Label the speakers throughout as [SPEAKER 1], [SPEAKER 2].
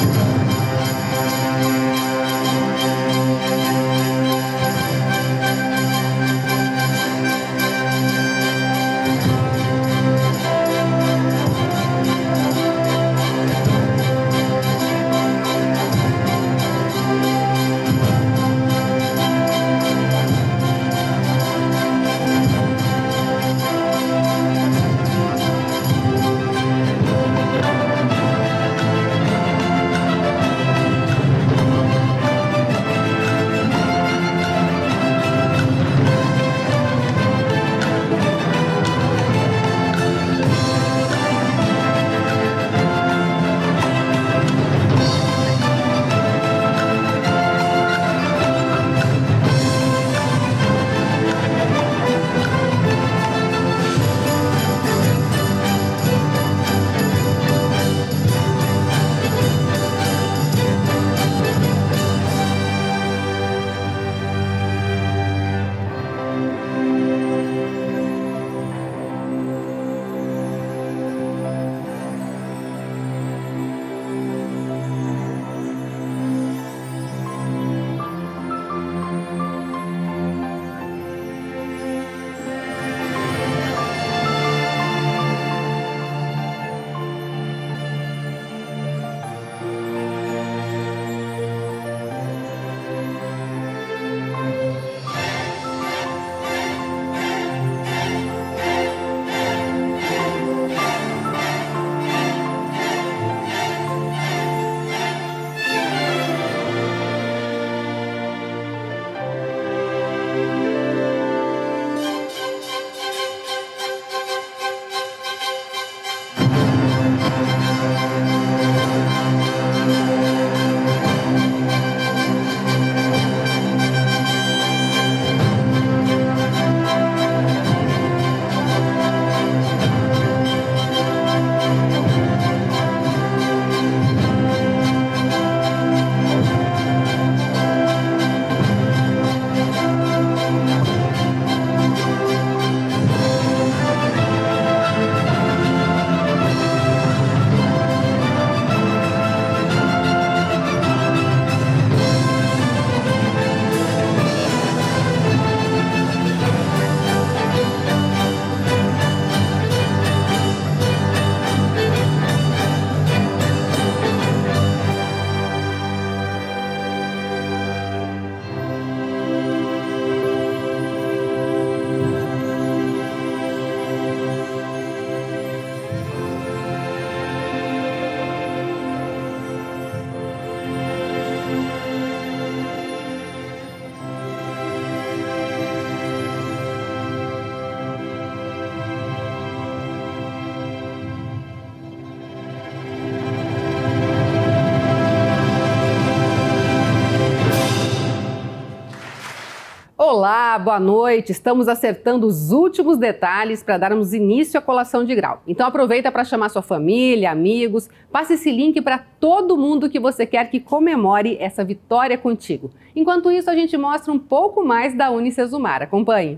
[SPEAKER 1] Olá, boa noite. Estamos acertando os últimos detalhes para darmos início à colação de grau. Então aproveita para chamar sua família, amigos, passe esse link para todo mundo que você quer que comemore essa vitória contigo. Enquanto isso, a gente mostra um pouco mais da Unicesumar. Acompanhe.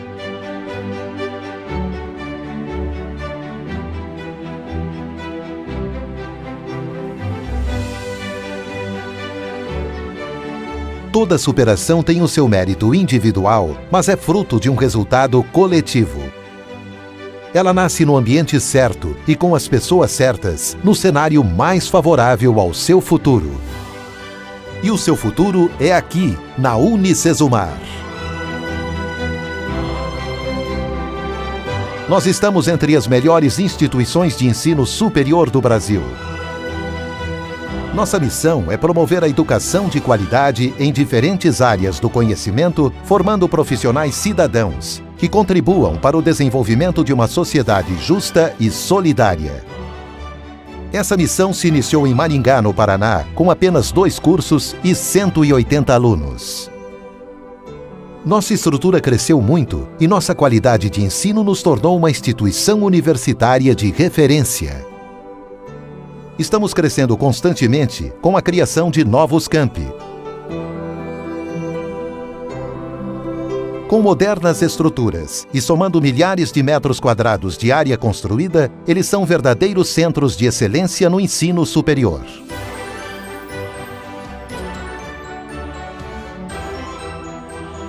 [SPEAKER 2] Toda superação tem o seu mérito individual, mas é fruto de um resultado coletivo. Ela nasce no ambiente certo e com as pessoas certas, no cenário mais favorável ao seu futuro. E o seu futuro é aqui, na Unicesumar. Nós estamos entre as melhores instituições de ensino superior do Brasil. Nossa missão é promover a educação de qualidade em diferentes áreas do conhecimento, formando profissionais cidadãos, que contribuam para o desenvolvimento de uma sociedade justa e solidária. Essa missão se iniciou em Maringá, no Paraná, com apenas 2 cursos e 180 alunos. Nossa estrutura cresceu muito e nossa qualidade de ensino nos tornou uma instituição universitária de referência. Estamos crescendo constantemente com a criação de novos campi. Com modernas estruturas e somando milhares de metros quadrados de área construída, eles são verdadeiros centros de excelência no ensino superior.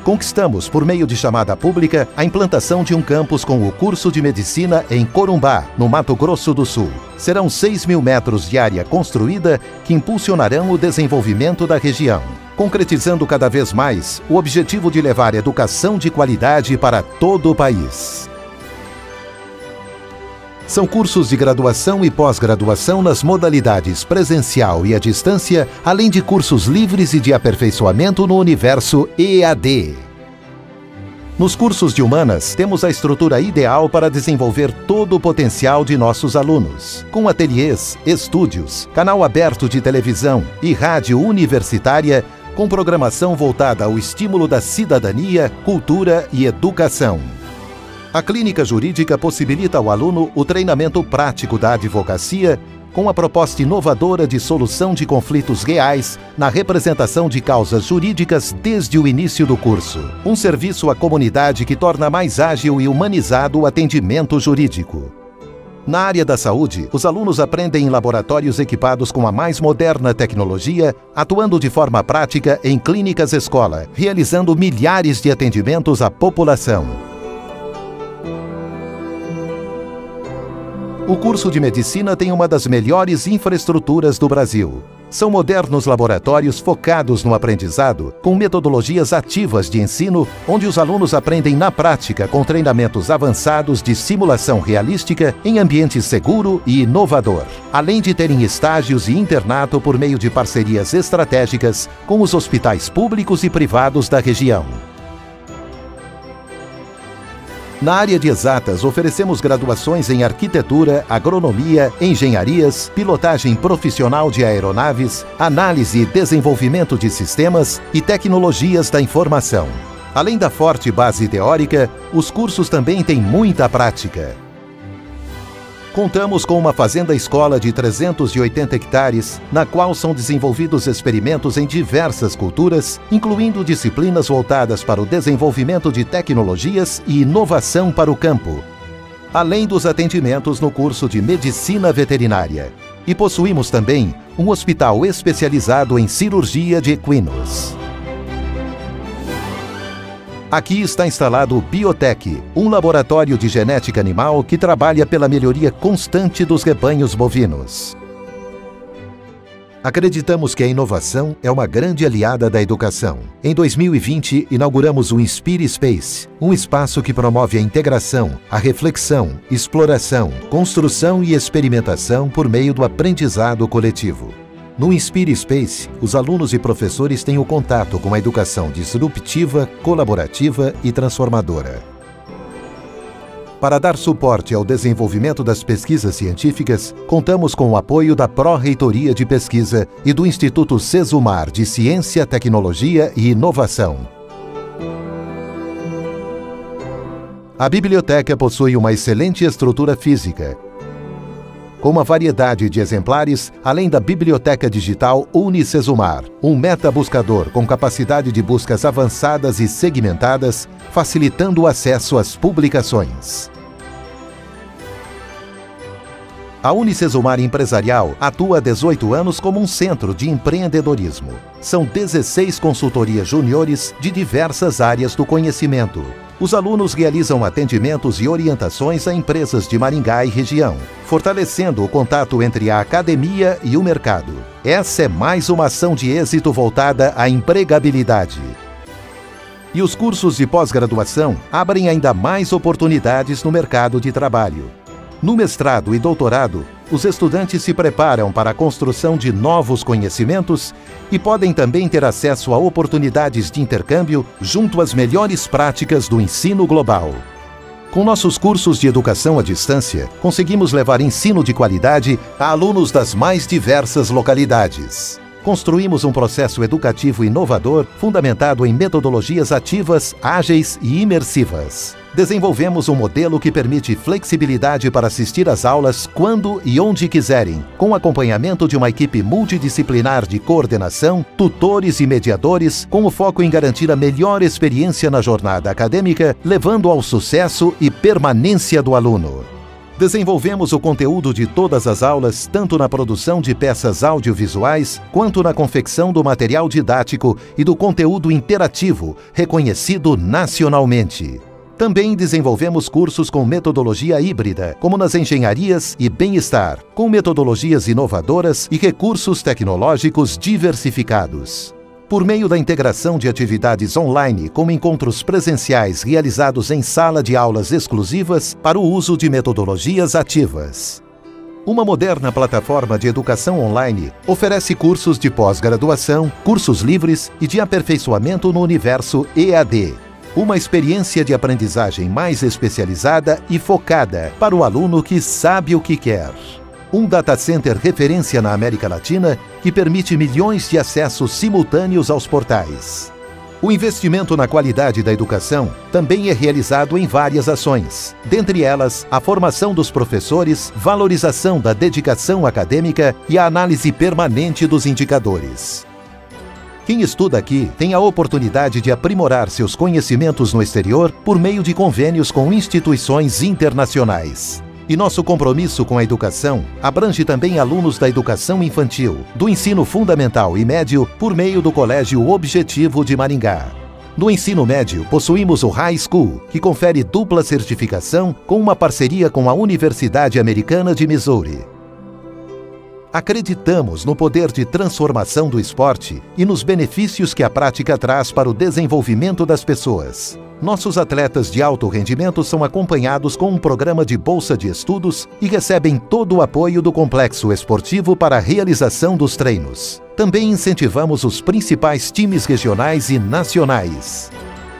[SPEAKER 2] Conquistamos, por meio de chamada pública, a implantação de um campus com o curso de medicina em Corumbá, no Mato Grosso do Sul. Serão 6.000 metros de área construída que impulsionarão o desenvolvimento da região, concretizando cada vez mais o objetivo de levar educação de qualidade para todo o país. São cursos de graduação e pós-graduação nas modalidades presencial e à distância, além de cursos livres e de aperfeiçoamento no universo EAD. Nos cursos de humanas, temos a estrutura ideal para desenvolver todo o potencial de nossos alunos, com ateliês, estúdios, canal aberto de televisão e rádio universitária, com programação voltada ao estímulo da cidadania, cultura e educação. A clínica jurídica possibilita ao aluno o treinamento prático da advocacia com a proposta inovadora de solução de conflitos reais na representação de causas jurídicas desde o início do curso. Um serviço à comunidade que torna mais ágil e humanizado o atendimento jurídico. Na área da saúde, os alunos aprendem em laboratórios equipados com a mais moderna tecnologia, atuando de forma prática em clínicas escola, realizando milhares de atendimentos à população. O curso de medicina tem uma das melhores infraestruturas do Brasil. São modernos laboratórios focados no aprendizado, com metodologias ativas de ensino, onde os alunos aprendem na prática com treinamentos avançados de simulação realística em ambiente seguro e inovador, além de terem estágios e internato por meio de parcerias estratégicas com os hospitais públicos e privados da região. Na área de exatas, oferecemos graduações em arquitetura, agronomia, engenharias, pilotagem profissional de aeronaves, análise e desenvolvimento de sistemas e tecnologias da informação. Além da forte base teórica, os cursos também têm muita prática. Contamos com uma fazenda-escola de 380 hectares, na qual são desenvolvidos experimentos em diversas culturas, incluindo disciplinas voltadas para o desenvolvimento de tecnologias e inovação para o campo, além dos atendimentos no curso de Medicina Veterinária. E possuímos também um hospital especializado em cirurgia de equinos. Aqui está instalado o Biotech, um laboratório de genética animal que trabalha pela melhoria constante dos rebanhos bovinos. Acreditamos que a inovação é uma grande aliada da educação. Em 2020, inauguramos o Inspire Space, um espaço que promove a integração, a reflexão, exploração, construção e experimentação por meio do aprendizado coletivo. No Inspire Space, os alunos e professores têm o contato com a educação disruptiva, colaborativa e transformadora. Para dar suporte ao desenvolvimento das pesquisas científicas, contamos com o apoio da Pró-Reitoria de Pesquisa e do Instituto Sesumar de Ciência, Tecnologia e Inovação. A biblioteca possui uma excelente estrutura física, com uma variedade de exemplares, além da biblioteca digital UniSesumar, um metabuscador com capacidade de buscas avançadas e segmentadas, facilitando o acesso às publicações. A UniSesumar Empresarial atua há 18 anos como um centro de empreendedorismo. São 16 consultorias júniores de diversas áreas do conhecimento. Os alunos realizam atendimentos e orientações a empresas de Maringá e região, fortalecendo o contato entre a academia e o mercado. Essa é mais uma ação de êxito voltada à empregabilidade. E os cursos de pós-graduação abrem ainda mais oportunidades no mercado de trabalho. No mestrado e doutorado, os estudantes se preparam para a construção de novos conhecimentos e podem também ter acesso a oportunidades de intercâmbio junto às melhores práticas do ensino global. Com nossos cursos de educação à distância, conseguimos levar ensino de qualidade a alunos das mais diversas localidades. Construímos um processo educativo inovador fundamentado em metodologias ativas, ágeis e imersivas. Desenvolvemos um modelo que permite flexibilidade para assistir às aulas quando e onde quiserem, com acompanhamento de uma equipe multidisciplinar de coordenação, tutores e mediadores, com o foco em garantir a melhor experiência na jornada acadêmica, levando ao sucesso e permanência do aluno. Desenvolvemos o conteúdo de todas as aulas, tanto na produção de peças audiovisuais, quanto na confecção do material didático e do conteúdo interativo, reconhecido nacionalmente. Também desenvolvemos cursos com metodologia híbrida, como nas engenharias e bem-estar, com metodologias inovadoras e recursos tecnológicos diversificados. Por meio da integração de atividades online com encontros presenciais realizados em sala de aulas exclusivas para o uso de metodologias ativas. Uma moderna plataforma de educação online oferece cursos de pós-graduação, cursos livres e de aperfeiçoamento no universo EAD. Uma experiência de aprendizagem mais especializada e focada para o aluno que sabe o que quer. Um data center referência na América Latina que permite milhões de acessos simultâneos aos portais. O investimento na qualidade da educação também é realizado em várias ações, dentre elas a formação dos professores, valorização da dedicação acadêmica e a análise permanente dos indicadores. Quem estuda aqui tem a oportunidade de aprimorar seus conhecimentos no exterior por meio de convênios com instituições internacionais. E nosso compromisso com a educação abrange também alunos da educação infantil, do ensino fundamental e médio por meio do Colégio Objetivo de Maringá. No ensino médio, possuímos o High School, que confere dupla certificação com uma parceria com a Universidade Americana de Missouri. Acreditamos no poder de transformação do esporte e nos benefícios que a prática traz para o desenvolvimento das pessoas. Nossos atletas de alto rendimento são acompanhados com um programa de bolsa de estudos e recebem todo o apoio do complexo esportivo para a realização dos treinos. Também incentivamos os principais times regionais e nacionais.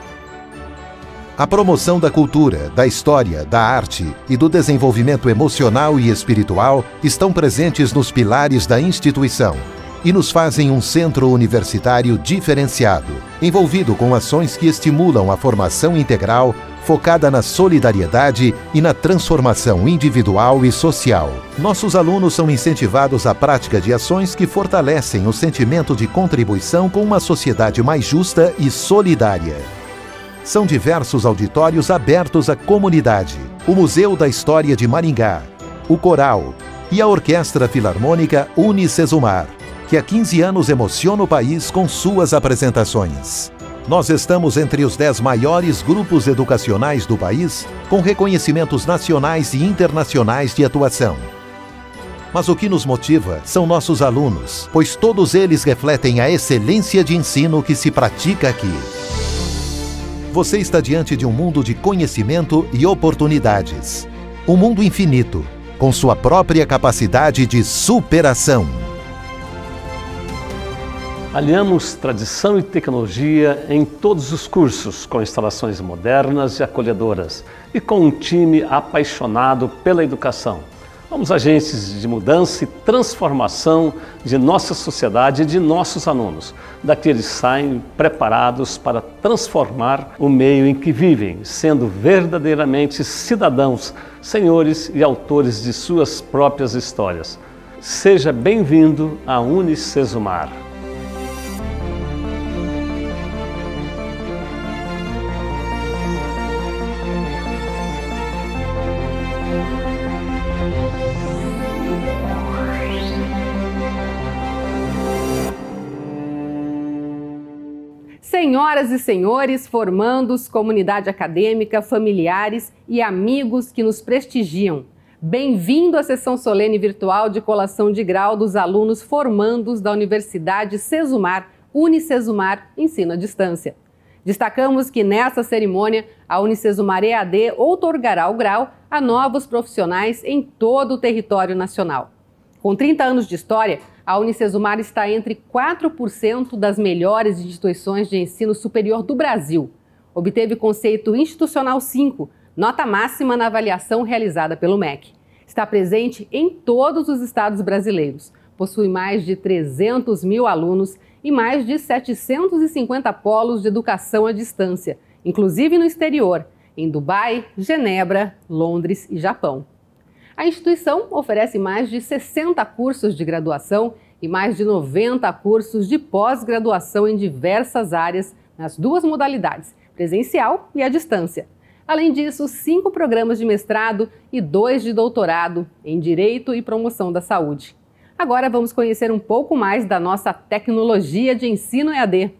[SPEAKER 2] A promoção da cultura, da história, da arte e do desenvolvimento emocional e espiritual estão presentes nos pilares da instituição e nos fazem um centro universitário diferenciado, envolvido com ações que estimulam a formação integral, focada na solidariedade e na transformação individual e social. Nossos alunos são incentivados à prática de ações que fortalecem o sentimento de contribuição com uma sociedade mais justa e solidária. São diversos auditórios abertos à comunidade, o Museu da História de Maringá, o Coral e a Orquestra Filarmônica Unicesumar, que há 15 anos emociona o país com suas apresentações. Nós estamos entre os 10 maiores grupos educacionais do país, com reconhecimentos nacionais e internacionais de atuação. Mas o que nos motiva são nossos alunos, pois todos eles refletem a excelência de ensino que se pratica aqui. Você está diante de um mundo de conhecimento e oportunidades. Um mundo infinito, com sua própria capacidade de superação.
[SPEAKER 3] Aliamos tradição e tecnologia em todos os cursos, com instalações modernas e acolhedoras, e com um time apaixonado pela educação. Somos agentes de mudança e transformação de nossa sociedade e de nossos alunos. Daqui eles saem preparados para transformar o meio em que vivem, sendo verdadeiramente cidadãos, senhores e autores de suas próprias histórias. Seja bem-vindo à Unicesumar.
[SPEAKER 1] Senhoras e senhores, formandos, comunidade acadêmica, familiares e amigos que nos prestigiam. Bem-vindo à sessão solene virtual de colação de grau dos alunos formandos da Universidade Sesumar, Unicesumar, Ensino à Distância. Destacamos que nessa cerimônia, a Unicesumar EAD outorgará o grau a novos profissionais em todo o território nacional. Com 30 anos de história, a Unicesumar está entre 4% das melhores instituições de ensino superior do Brasil. Obteve conceito institucional 5, nota máxima na avaliação realizada pelo MEC. Está presente em todos os estados brasileiros. Possui mais de 300 mil alunos e mais de 750 polos de educação à distância, inclusive no exterior, em Dubai, Genebra, Londres e Japão. A instituição oferece mais de 60 cursos de graduação e mais de 90 cursos de pós-graduação em diversas áreas, nas duas modalidades, presencial e à distância. Além disso, 5 programas de mestrado e 2 de doutorado em Direito e Promoção da Saúde. Agora vamos conhecer um pouco mais da nossa tecnologia de ensino EAD.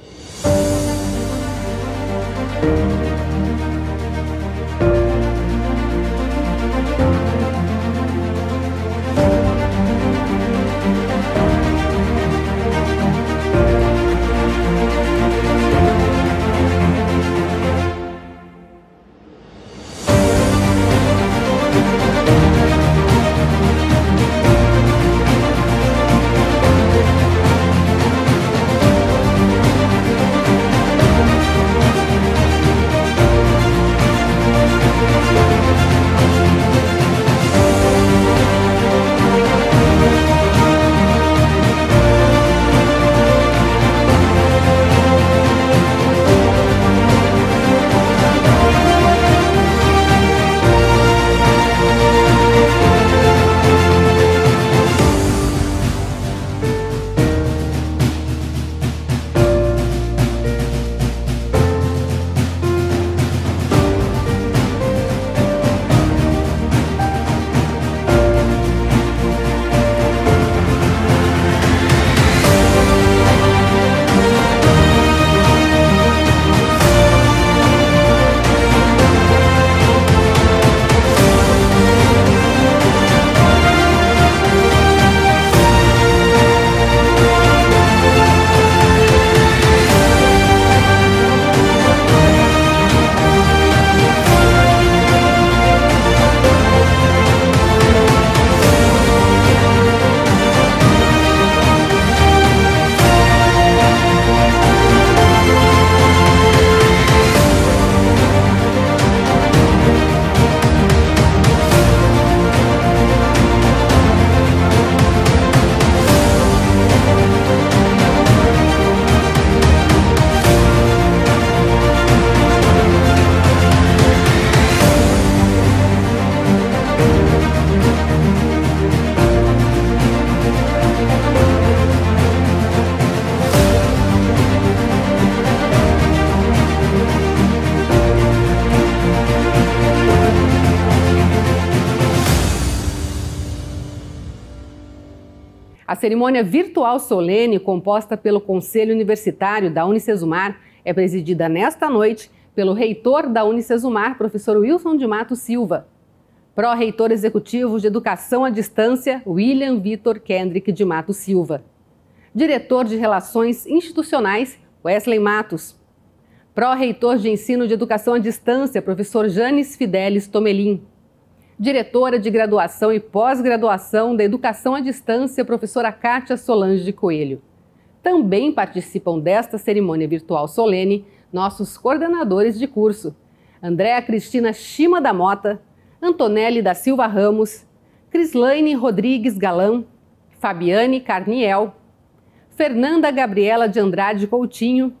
[SPEAKER 1] A cerimônia virtual solene, composta pelo Conselho Universitário da Unicesumar, é presidida nesta noite pelo reitor da Unicesumar, professor Wilson de Matos Silva. Pró-reitor executivo de Educação à Distância, William Vitor Kendrick de Matos Silva. Diretor de Relações Institucionais, Wesley Matos. Pró-reitor de Ensino de Educação à Distância, professor Janes Fidelis Tomelin. Diretora de Graduação e Pós-Graduação da Educação à Distância, professora Kátia Solange de Coelho. Também participam desta cerimônia virtual solene nossos coordenadores de curso, Andréa Cristina Shima da Mota, Antonelli da Silva Ramos, Crislaine Rodrigues Galão, Fabiane Carniel, Fernanda Gabriela de Andrade Coutinho,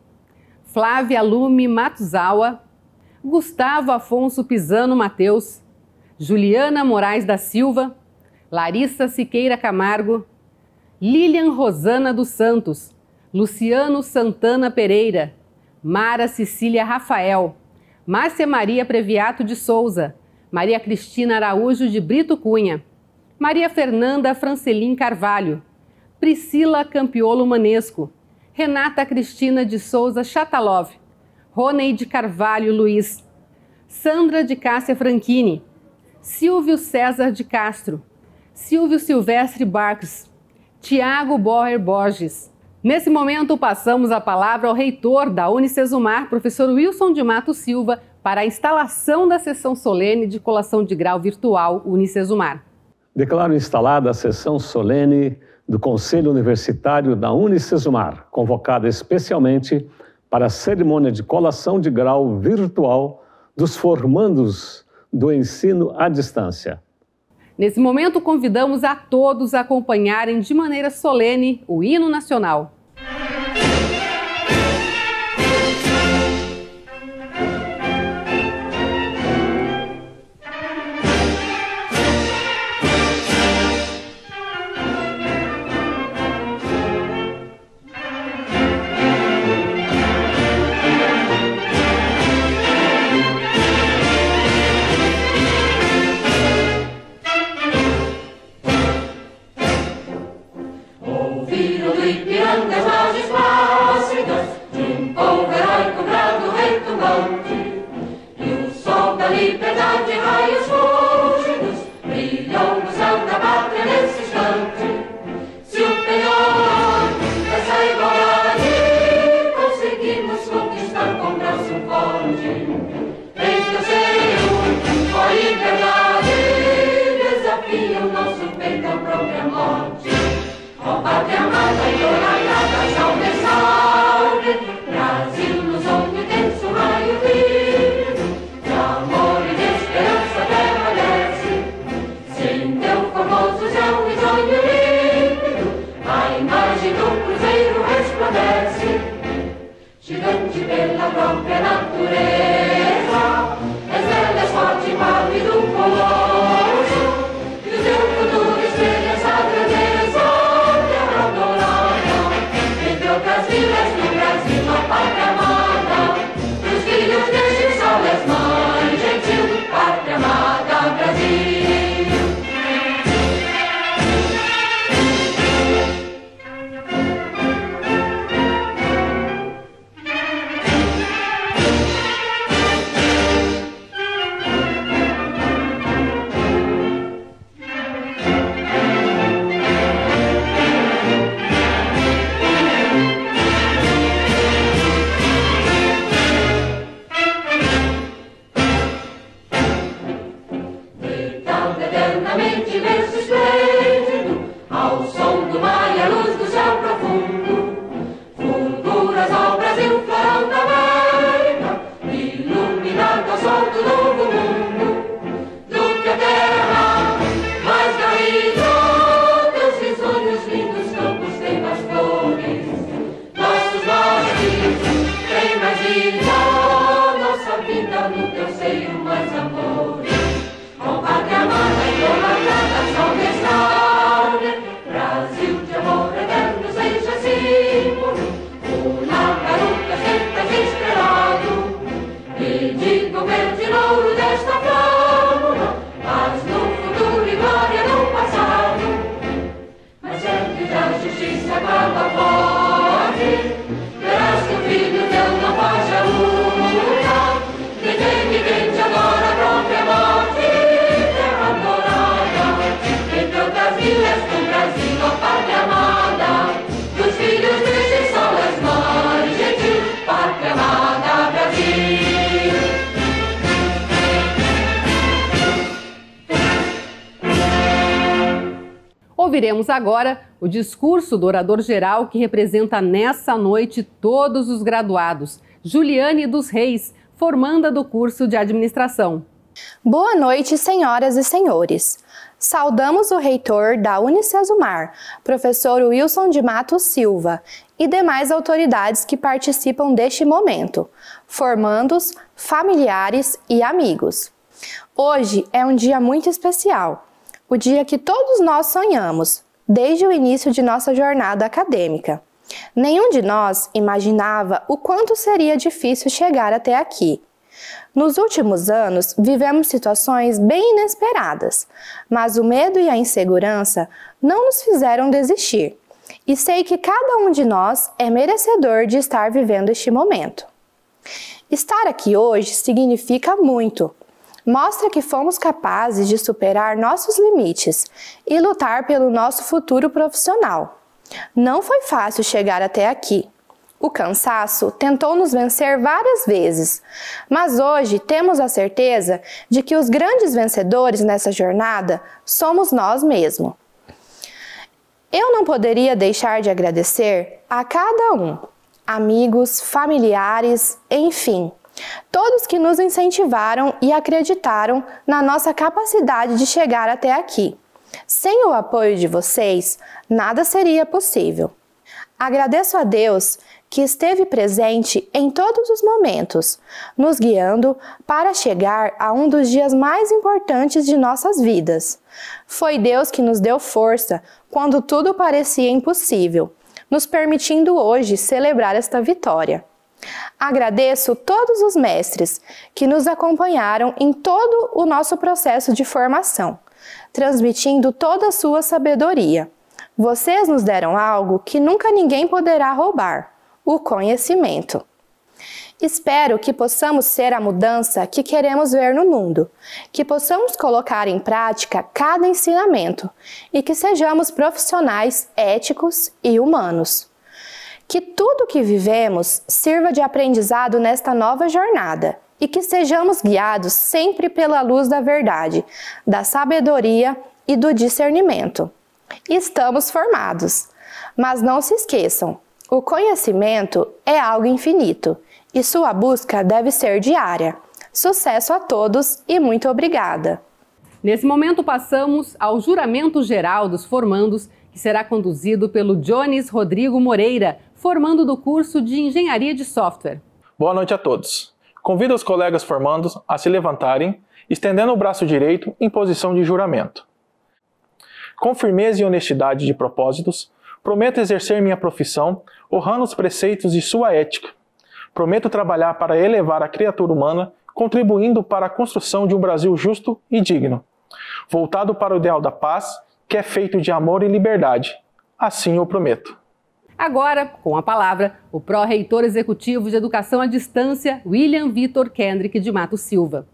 [SPEAKER 1] Flávia Lume Matuzawa, Gustavo Afonso Pisano Mateus, Juliana Moraes da Silva, Larissa Siqueira Camargo, Lilian Rosana dos Santos, Luciano Santana Pereira, Mara Cecília Rafael, Márcia Maria Previato de Souza, Maria Cristina Araújo de Brito Cunha, Maria Fernanda Francelin Carvalho, Priscila Campiolo Manesco, Renata Cristina de Souza Chatalov, Roneide Carvalho Luiz, Sandra de Cássia Franchini, Silvio César de Castro, Silvio Silvestre Barques, Tiago Borrer Borges. Nesse momento, passamos a palavra ao reitor da Unicesumar, professor Wilson de Matos Silva, para a instalação da sessão solene de colação de grau virtual Unicesumar.
[SPEAKER 3] Declaro instalada a sessão solene do Conselho Universitário da Unicesumar, convocada especialmente para a cerimônia de colação de grau virtual dos formandos do ensino à distância.
[SPEAKER 1] Nesse momento, convidamos a todos a acompanharem de maneira solene o hino nacional.
[SPEAKER 4] pátria amada, idolatrada, salve, salve. Brasil, no sonho denso, raio vivo, de amor e de esperança terra desce. Sem teu formoso céu risonho límpido, a imagem do cruzeiro resplandece. Gigante pela própria natureza, és forte, pálido, colosso, e o teu futuro espelha essa grandeza, terra adorada, entre outras vilas do Brasil, a pátria amada, dos filhos deste sol és mãe gentil, pátria amada, Brasil. Eternamente verso esplêndido, ao som do mar e à luz do céu profundo, fulguras ao Brasil, florão da América, iluminado ao sol do novo mundo, do que a terra mais garrida, teus risonhos lindos campos têm mais flores, nossos bosques têm mais vida, nossa vida no teu seio mais amores. Ó pátria amada, idolatrada, salve, salve. Brasil de amor eterno seja símbolo, una garupa sempre estrelado, e diga o verde louro desta flâmula, paz no futuro e glória no passado. Mas sempre da justiça quando pode, verás que o filho teu não foge à luta, ninguém te adora a própria morte. Ilhas do Brasil, ó pátria amada, dos filhos deste sol és mãe gentil, pátria amada, Brasil.
[SPEAKER 1] Ouviremos agora o discurso do orador geral que representa nessa noite todos os graduados, Juliane dos Reis, formanda do curso de administração.
[SPEAKER 5] Boa noite, senhoras e senhores. Saudamos o reitor da Unicesumar, professor Wilson de Matos Silva, e demais autoridades que participam deste momento, formandos, familiares e amigos. Hoje é um dia muito especial, o dia que todos nós sonhamos, desde o início de nossa jornada acadêmica. Nenhum de nós imaginava o quanto seria difícil chegar até aqui. Nos últimos anos, vivemos situações bem inesperadas, mas o medo e a insegurança não nos fizeram desistir. E sei que cada um de nós é merecedor de estar vivendo este momento. Estar aqui hoje significa muito. Mostra que fomos capazes de superar nossos limites e lutar pelo nosso futuro profissional. Não foi fácil chegar até aqui. O cansaço tentou nos vencer várias vezes, mas hoje temos a certeza de que os grandes vencedores nessa jornada somos nós mesmos. Eu não poderia deixar de agradecer a cada um, amigos, familiares, enfim, todos que nos incentivaram e acreditaram na nossa capacidade de chegar até aqui. Sem o apoio de vocês, nada seria possível. Agradeço a Deus que esteve presente em todos os momentos, nos guiando para chegar a um dos dias mais importantes de nossas vidas. Foi Deus que nos deu força quando tudo parecia impossível, nos permitindo hoje celebrar esta vitória. Agradeço todos os mestres que nos acompanharam em todo o nosso processo de formação, transmitindo toda a sua sabedoria. Vocês nos deram algo que nunca ninguém poderá roubar: o conhecimento. Espero que possamos ser a mudança que queremos ver no mundo, que possamos colocar em prática cada ensinamento e que sejamos profissionais éticos e humanos. Que tudo que vivemos sirva de aprendizado nesta nova jornada e que sejamos guiados sempre pela luz da verdade, da sabedoria e do discernimento. Estamos formados. Mas não se esqueçam, o conhecimento é algo infinito e sua busca deve ser diária. Sucesso a todos e muito obrigada!
[SPEAKER 1] Nesse momento passamos ao juramento geral dos formandos, que será conduzido pelo Jones Rodrigo Moreira, formando do curso de Engenharia de Software.
[SPEAKER 6] Boa noite a todos. Convido os colegas formandos a se levantarem, estendendo o braço direito em posição de juramento. Com firmeza e honestidade de propósitos, prometo exercer minha profissão, honrando os preceitos de sua ética. Prometo trabalhar para elevar a criatura humana, contribuindo para a construção de um Brasil justo e digno, voltado para o ideal da paz, que é feito de amor e liberdade. Assim eu prometo.
[SPEAKER 1] Agora, com a palavra, o pró-reitor executivo de Educação à Distância, William Vitor Kendrick de Matos Silva.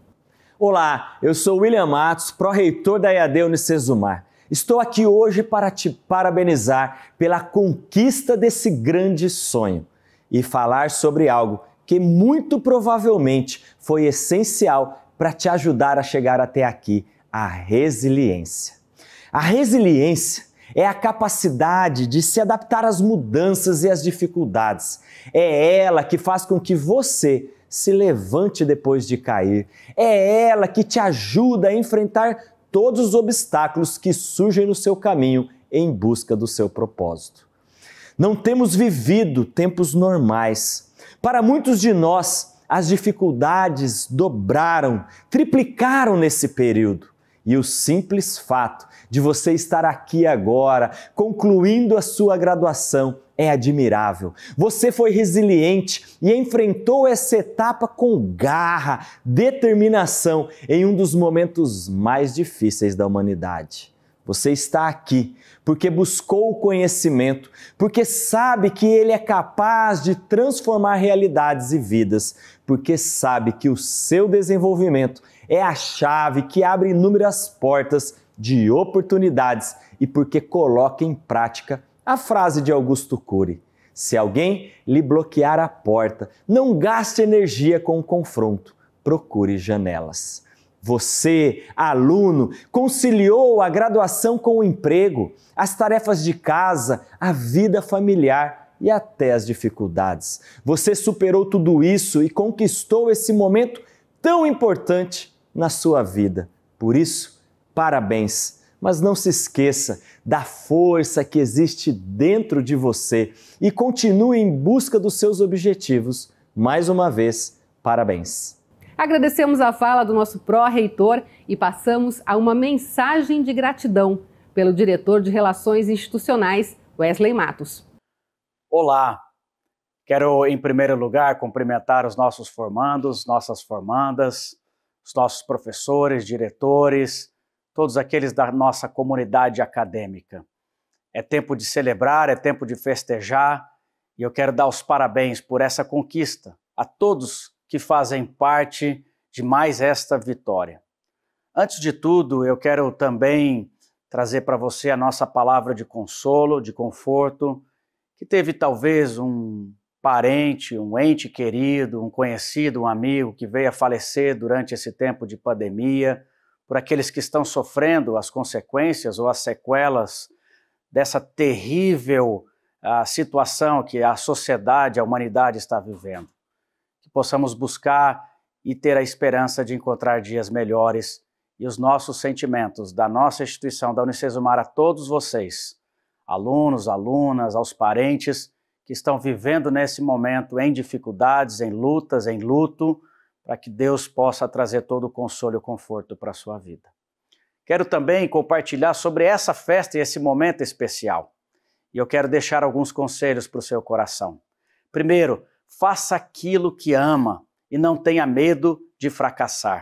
[SPEAKER 7] Olá, eu sou William Matos, pró-reitor da EAD Unicesumar. Estou aqui hoje para te parabenizar pela conquista desse grande sonho e falar sobre algo que muito provavelmente foi essencial para te ajudar a chegar até aqui, a resiliência. A resiliência é a capacidade de se adaptar às mudanças e às dificuldades. É ela que faz com que você se levante depois de cair. É ela que te ajuda a enfrentar todos os obstáculos que surgem no seu caminho em busca do seu propósito. Não temos vivido tempos normais. Para muitos de nós, as dificuldades dobraram, triplicaram nesse período. E o simples fato de você estar aqui agora, concluindo a sua graduação, é admirável. Você foi resiliente e enfrentou essa etapa com garra, determinação em um dos momentos mais difíceis da humanidade. Você está aqui porque buscou o conhecimento, porque sabe que ele é capaz de transformar realidades e vidas, porque sabe que o seu desenvolvimento é a chave que abre inúmeras portas de oportunidades e porque coloca em prática a frase de Augusto Cury: se alguém lhe bloquear a porta, não gaste energia com o confronto, procure janelas. Você, aluno, conciliou a graduação com o emprego, as tarefas de casa, a vida familiar e até as dificuldades. Você superou tudo isso e conquistou esse momento tão importante na sua vida. Por isso, parabéns, mas não se esqueça da força que existe dentro de você e continue em busca dos seus objetivos. Mais uma vez, parabéns.
[SPEAKER 1] Agradecemos a fala do nosso pró-reitor e passamos a uma mensagem de gratidão pelo diretor de Relações Institucionais, Wesley Matos.
[SPEAKER 8] Olá, quero em primeiro lugar cumprimentar os nossos formandos, nossas formandas, os nossos professores, diretores, todos aqueles da nossa comunidade acadêmica. É tempo de celebrar, é tempo de festejar e eu quero dar os parabéns por essa conquista a todos que fazem parte de mais esta vitória. Antes de tudo, eu quero também trazer para você a nossa palavra de consolo, de conforto, que teve talvez um parente, um ente querido, um conhecido, um amigo que veio a falecer durante esse tempo de pandemia, por aqueles que estão sofrendo as consequências ou as sequelas dessa terrível situação que a sociedade, a humanidade está vivendo. Que possamos buscar e ter a esperança de encontrar dias melhores e os nossos sentimentos da nossa instituição, da Unicesumar, a todos vocês, alunos, alunas, aos parentes que estão vivendo nesse momento em dificuldades, em lutas, em luto, para que Deus possa trazer todo o consolo e o conforto para a sua vida. Quero também compartilhar sobre essa festa e esse momento especial. E eu quero deixar alguns conselhos para o seu coração. Primeiro, faça aquilo que ama e não tenha medo de fracassar.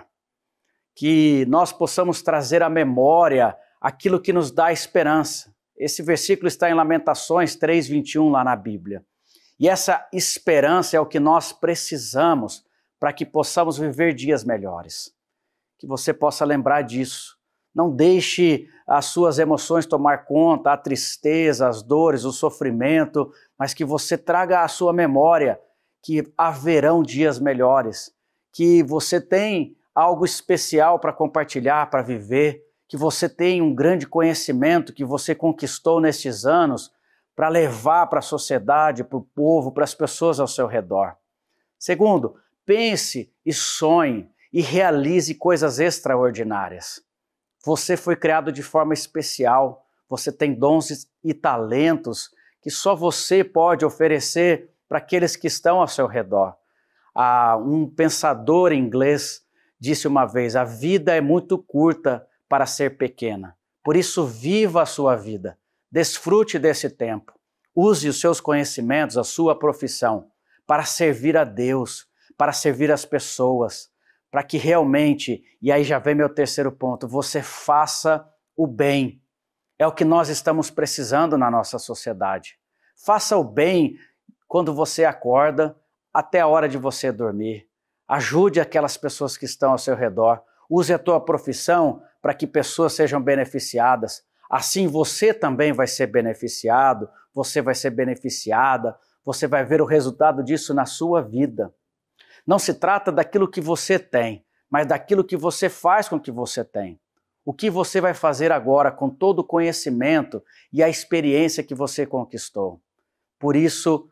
[SPEAKER 8] Que nós possamos trazer à memória aquilo que nos dá esperança. Esse versículo está em Lamentações 3:21 lá na Bíblia. E essa esperança é o que nós precisamos para que possamos viver dias melhores. Que você possa lembrar disso. Não deixe as suas emoções tomar conta, a tristeza, as dores, o sofrimento, mas que você traga à sua memória que haverão dias melhores, que você tem algo especial para compartilhar, para viver, que você tem um grande conhecimento que você conquistou nestes anos para levar para a sociedade, para o povo, para as pessoas ao seu redor. Segundo, pense e sonhe e realize coisas extraordinárias. Você foi criado de forma especial, você tem dons e talentos que só você pode oferecer para aqueles que estão ao seu redor. Um pensador inglês disse uma vez: a vida é muito curta para ser pequena, por isso viva a sua vida, desfrute desse tempo, use os seus conhecimentos, a sua profissão, para servir a Deus, para servir as pessoas, para que realmente, e aí já vem meu terceiro ponto, você faça o bem. É o que nós estamos precisando na nossa sociedade. Faça o bem quando você acorda até a hora de você dormir. Ajude aquelas pessoas que estão ao seu redor. Use a tua profissão para que pessoas sejam beneficiadas. Assim você também vai ser beneficiado, você vai ser beneficiada, você vai ver o resultado disso na sua vida. Não se trata daquilo que você tem, mas daquilo que você faz com o que você tem. O que você vai fazer agora com todo o conhecimento e a experiência que você conquistou. Por isso,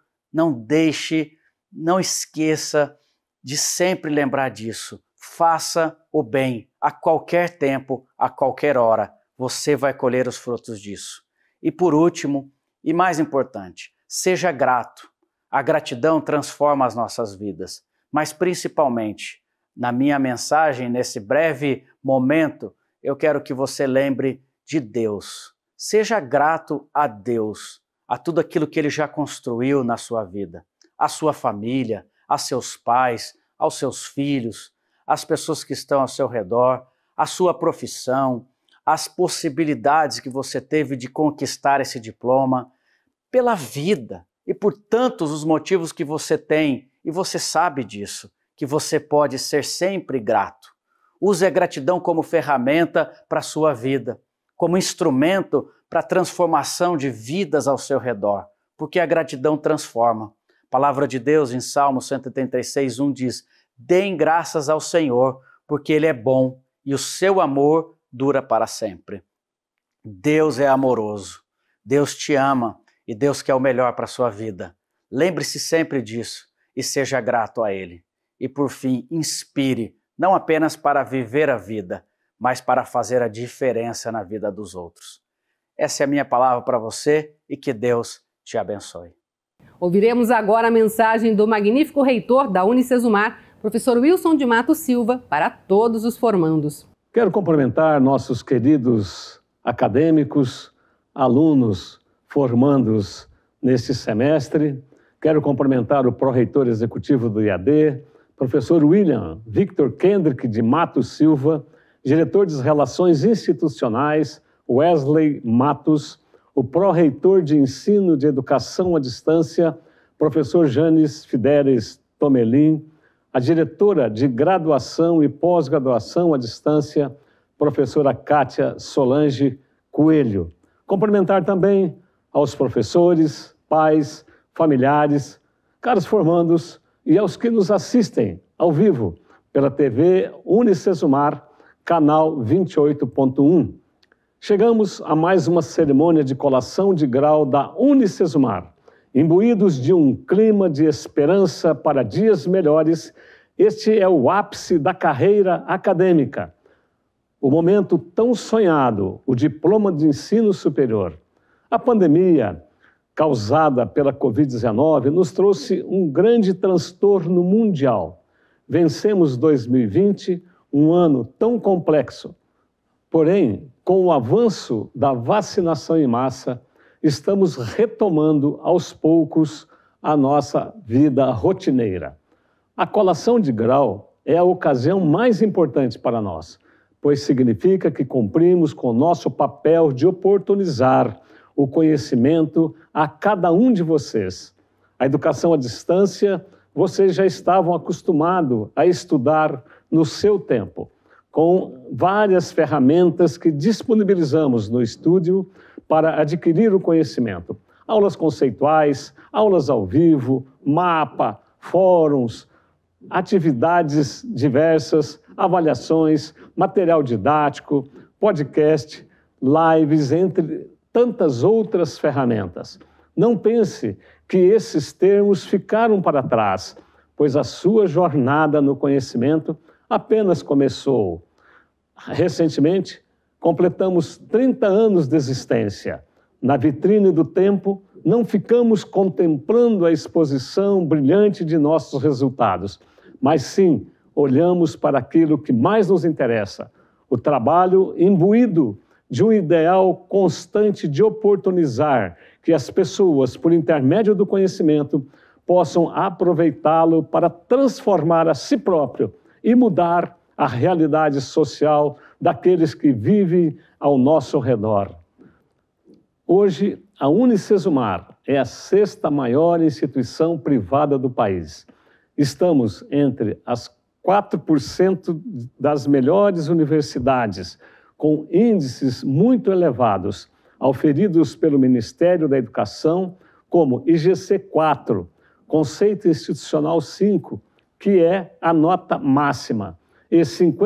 [SPEAKER 8] não esqueça de sempre lembrar disso. Faça o bem a qualquer tempo, a qualquer hora. Você vai colher os frutos disso. E por último, e mais importante, seja grato. A gratidão transforma as nossas vidas. Mas principalmente, na minha mensagem, nesse breve momento, eu quero que você lembre de Deus. Seja grato a Deus, a tudo aquilo que Ele já construiu na sua vida, a sua família, a seus pais, aos seus filhos, as pessoas que estão ao seu redor, a sua profissão, as possibilidades que você teve de conquistar esse diploma, pela vida e por tantos os motivos que você tem, e você sabe disso, que você pode ser sempre grato. Use a gratidão como ferramenta para a sua vida, como instrumento para a transformação de vidas ao seu redor, porque a gratidão transforma. A palavra de Deus em Salmo 136:1 diz: deem graças ao Senhor, porque Ele é bom e o seu amor dura para sempre. Deus é amoroso, Deus te ama e Deus quer o melhor para a sua vida. Lembre-se sempre disso e seja grato a Ele. E por fim, inspire, não apenas para viver a vida, mas para fazer a diferença na vida dos outros. Essa é a minha palavra para você e que Deus te abençoe.
[SPEAKER 1] Ouviremos agora a mensagem do magnífico reitor da Unicesumar, professor Wilson de Matos Silva, para todos os formandos.
[SPEAKER 3] Quero cumprimentar nossos queridos acadêmicos, alunos, formandos neste semestre. Quero cumprimentar o pró-reitor executivo do IAD, professor William Victor Kendrick de Matos Silva, diretor de Relações Institucionais, Wesley Matos, o pró-reitor de Ensino de Educação à Distância, professor Janes Fidelis Tomelin, a diretora de Graduação e Pós-Graduação à Distância, professora Kátia Solange Coelho. Cumprimentar também aos professores, pais, familiares, caros formandos e aos que nos assistem ao vivo pela TV Unicesumar, canal 28.1. Chegamos a mais uma cerimônia de colação de grau da Unicesumar. Imbuídos de um clima de esperança para dias melhores, este é o ápice da carreira acadêmica. O momento tão sonhado, o diploma de ensino superior. A pandemia causada pela Covid-19 nos trouxe um grande transtorno mundial. Vencemos 2020, um ano tão complexo. Porém, com o avanço da vacinação em massa, estamos retomando aos poucos a nossa vida rotineira. A colação de grau é a ocasião mais importante para nós, pois significa que cumprimos com o nosso papel de oportunizar o conhecimento a cada um de vocês. A educação à distância, vocês já estavam acostumados a estudar no seu tempo, com várias ferramentas que disponibilizamos no estúdio para adquirir o conhecimento. Aulas conceituais, aulas ao vivo, mapa, fóruns, atividades diversas, avaliações, material didático, podcast, lives, entre tantas outras ferramentas. Não pense que esses termos ficaram para trás, pois a sua jornada no conhecimento apenas começou. Recentemente, completamos 30 anos de existência. Na vitrine do tempo, não ficamos contemplando a exposição brilhante de nossos resultados, mas sim olhamos para aquilo que mais nos interessa, o trabalho imbuído de um ideal constante de oportunizar que as pessoas, por intermédio do conhecimento, possam aproveitá-lo para transformar a si próprio e mudar a realidade social daqueles que vivem ao nosso redor. Hoje, a Unicesumar é a 6ª maior instituição privada do país. Estamos entre as 4% das melhores universidades, com índices muito elevados, auferidos pelo Ministério da Educação, como IGC-4, Conceito Institucional 5, que é a nota máxima, e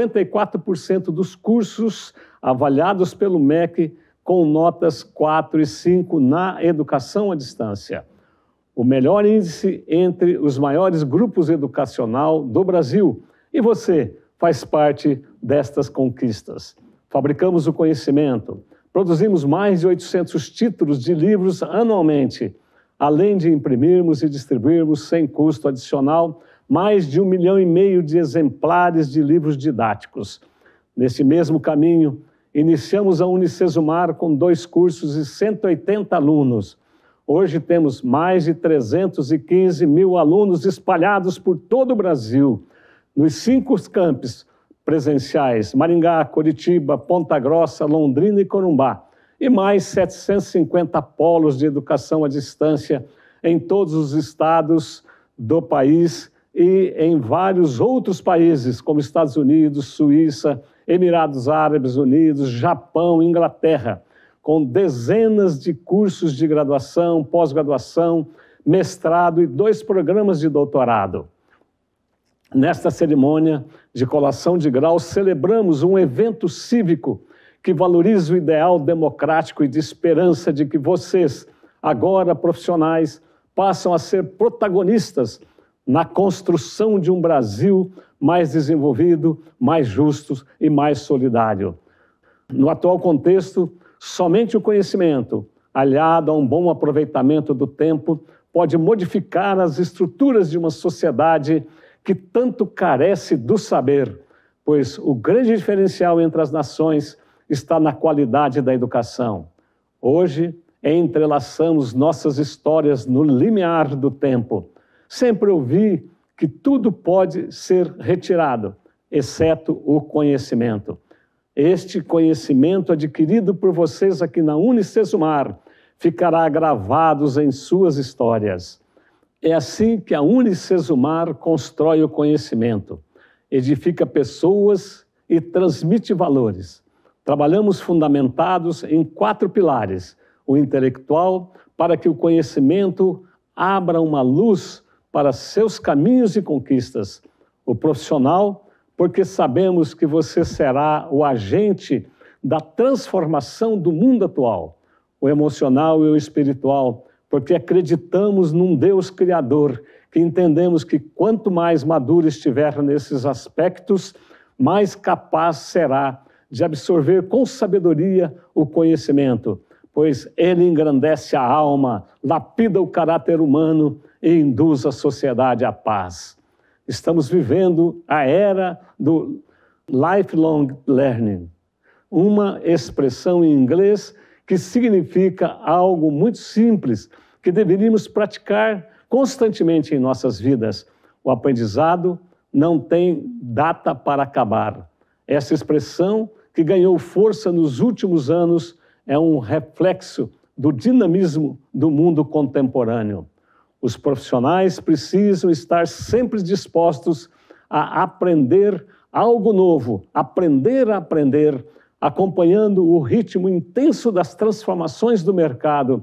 [SPEAKER 3] 54% dos cursos avaliados pelo MEC com notas 4 e 5 na educação à distância. O melhor índice entre os maiores grupos educacional do Brasil. E você faz parte destas conquistas. Fabricamos o conhecimento, produzimos mais de 800 títulos de livros anualmente, além de imprimirmos e distribuirmos sem custo adicional mais de 1,5 milhão de exemplares de livros didáticos. Nesse mesmo caminho, iniciamos a Unicesumar com 2 cursos e 180 alunos. Hoje temos mais de 315 mil alunos espalhados por todo o Brasil, nos 5 campos presenciais, Maringá, Curitiba, Ponta Grossa, Londrina e Corumbá, e mais 750 polos de educação à distância em todos os estados do país e em vários outros países, como Estados Unidos, Suíça, Emirados Árabes Unidos, Japão, Inglaterra, com dezenas de cursos de graduação, pós-graduação, mestrado e 2 programas de doutorado. Nesta cerimônia de colação de grau, celebramos um evento cívico que valoriza o ideal democrático e de esperança de que vocês, agora profissionais, passam a ser protagonistas na construção de um Brasil mais desenvolvido, mais justo e mais solidário. No atual contexto, somente o conhecimento, aliado a um bom aproveitamento do tempo, pode modificar as estruturas de uma sociedade que tanto carece do saber, pois o grande diferencial entre as nações está na qualidade da educação. Hoje, entrelaçamos nossas histórias no limiar do tempo. Sempre ouvi que tudo pode ser retirado, exceto o conhecimento. Este conhecimento adquirido por vocês aqui na Unicesumar ficará gravado em suas histórias. É assim que a Unicesumar constrói o conhecimento, edifica pessoas e transmite valores. Trabalhamos fundamentados em 4 pilares: o intelectual, para que o conhecimento abra uma luz para seus caminhos e conquistas; o profissional, porque sabemos que você será o agente da transformação do mundo atual; o emocional e o espiritual, porque acreditamos num Deus Criador, que entendemos que quanto mais maduro estiver nesses aspectos, mais capaz será de absorver com sabedoria o conhecimento, pois ele engrandece a alma, lapida o caráter humano e induz a sociedade à paz. Estamos vivendo a era do lifelong learning, uma expressão em inglês que significa algo muito simples, que deveríamos praticar constantemente em nossas vidas. O aprendizado não tem data para acabar. Essa expressão, que ganhou força nos últimos anos, é um reflexo do dinamismo do mundo contemporâneo. Os profissionais precisam estar sempre dispostos a aprender algo novo, aprender a aprender, acompanhando o ritmo intenso das transformações do mercado.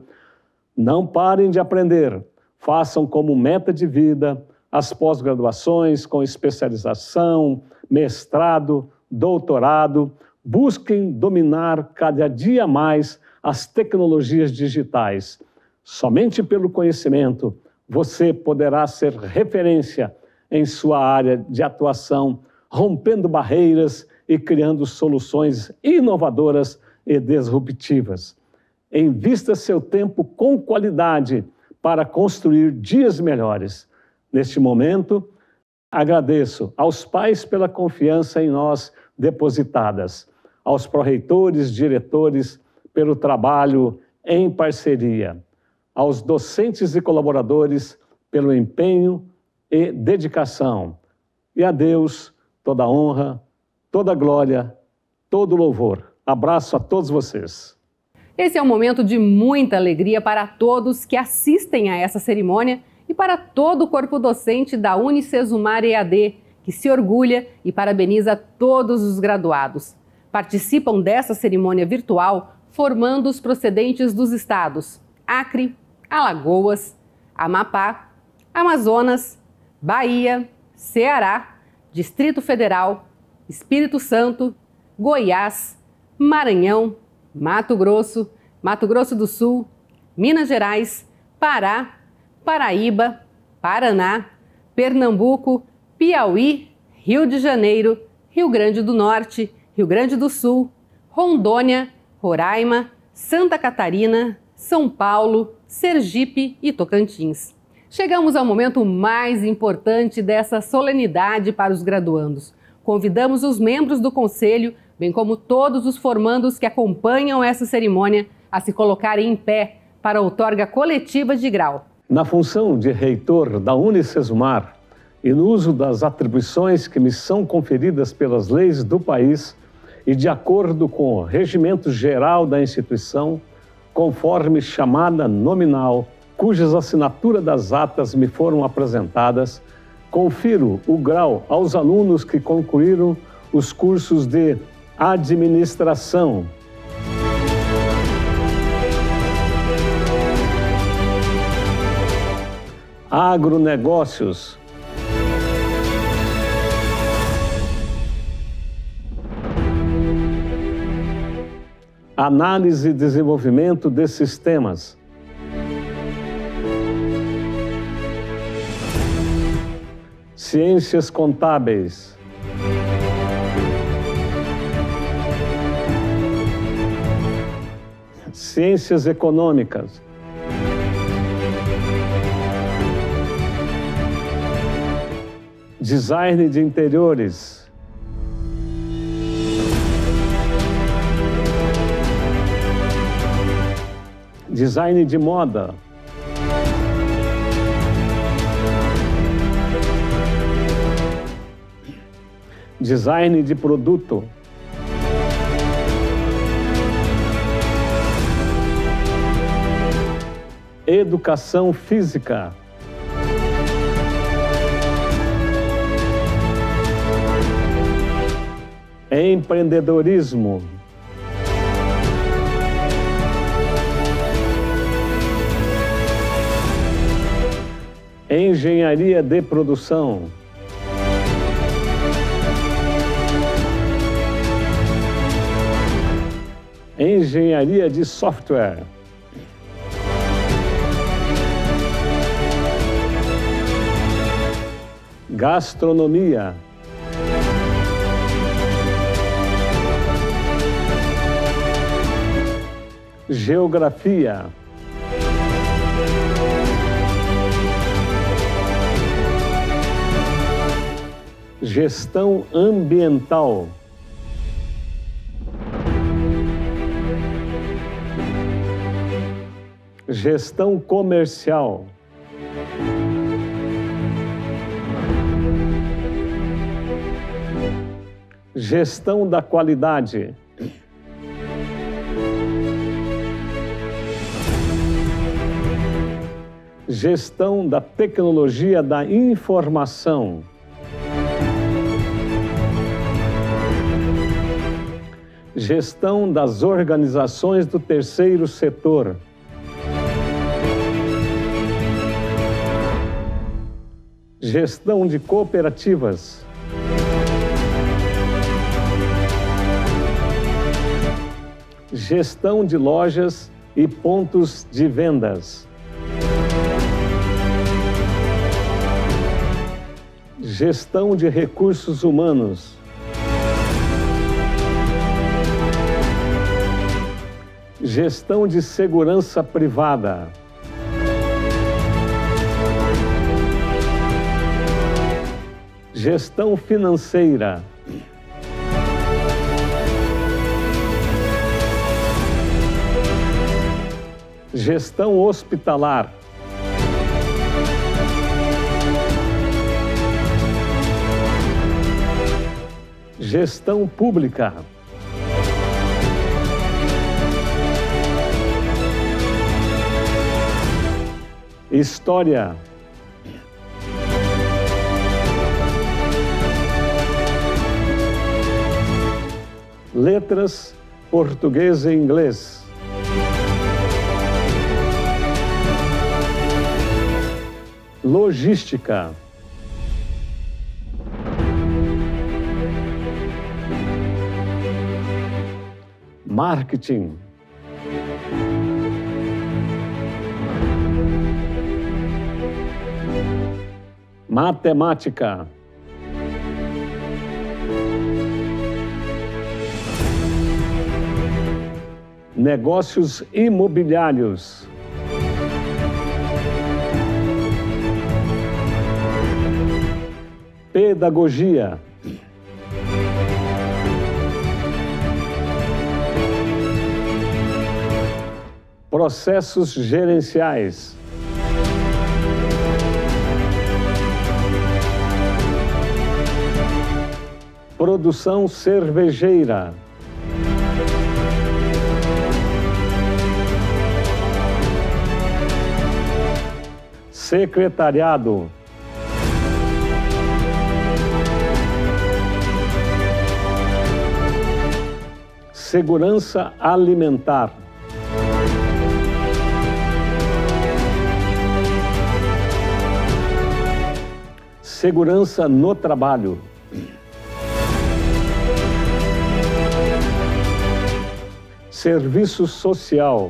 [SPEAKER 3] Não parem de aprender, façam como meta de vida as pós-graduações com especialização, mestrado, doutorado, busquem dominar cada dia mais as tecnologias digitais. Somente pelo conhecimento você poderá ser referência em sua área de atuação, rompendo barreiras e criando soluções inovadoras e disruptivas. Invista seu tempo com qualidade para construir dias melhores. Neste momento, agradeço aos pais pela confiança em nós depositadas, aos pró-reitores, diretores, pelo trabalho em parceria, aos docentes e colaboradores pelo empenho e dedicação. E a Deus toda a honra, toda a glória, todo o louvor. Abraço a todos vocês.
[SPEAKER 1] Esse é um momento de muita alegria para todos que assistem a essa cerimônia e para todo o corpo docente da Unicesumar EAD, que se orgulha e parabeniza todos os graduados. Participam dessa cerimônia virtual formandos procedentes dos estados Acre, Alagoas, Amapá, Amazonas, Bahia, Ceará, Distrito Federal, Espírito Santo, Goiás, Maranhão, Mato Grosso do Sul, Minas Gerais, Pará, Paraíba, Paraná, Pernambuco, Piauí, Rio de Janeiro, Rio Grande do Norte, Rio Grande do Sul, Rondônia, Roraima, Santa Catarina, São Paulo, Sergipe e Tocantins. Chegamos ao momento mais importante dessa solenidade para os graduandos. Convidamos os membros do Conselho, bem como todos os formandos que acompanham essa cerimônia, a se colocarem em pé para a outorga coletiva de grau.
[SPEAKER 3] Na função de reitor da Unicesumar e no uso das atribuições que me são conferidas pelas leis do país e de acordo com o regimento geral da instituição, conforme chamada nominal, cujas assinaturas das atas me foram apresentadas, confiro o grau aos alunos que concluíram os cursos de administração, agronegócios, análise e desenvolvimento de sistemas, ciências contábeis, ciências econômicas, design de interiores, design de moda, design de produto, educação física, empreendedorismo, engenharia de produção, engenharia de software, gastronomia, geografia, gestão ambiental, gestão comercial, gestão da qualidade, gestão da tecnologia da informação, gestão das organizações do terceiro setor, gestão de cooperativas, gestão de lojas e pontos de vendas, Gestão de recursos humanos. Gestão de segurança privada. Gestão financeira. Gestão hospitalar. Gestão pública. História. Letras, português e inglês. Logística. Marketing. Matemática. Negócios imobiliários. Pedagogia. Processos gerenciais. Produção cervejeira. Secretariado. Segurança alimentar. Segurança no trabalho. Serviço social.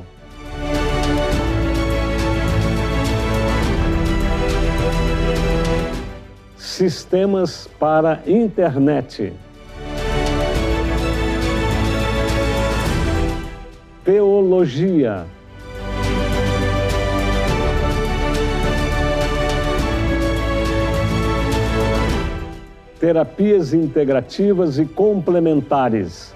[SPEAKER 3] Sistemas para internet. Teologia. Terapias integrativas e complementares.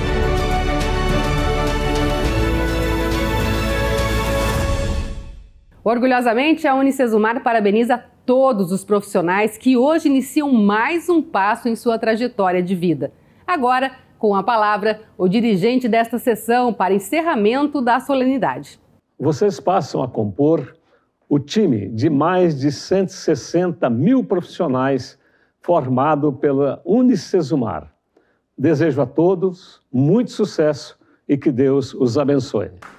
[SPEAKER 1] Orgulhosamente, a Unicesumar parabeniza todos os profissionais que hoje iniciam mais um passo em sua trajetória de vida. Agora, com a palavra, o dirigente desta sessão para encerramento da solenidade.
[SPEAKER 3] Vocês passam a compor o time de mais de 160 mil profissionais formado pela Unicesumar. Desejo a todos muito sucesso e que Deus os abençoe.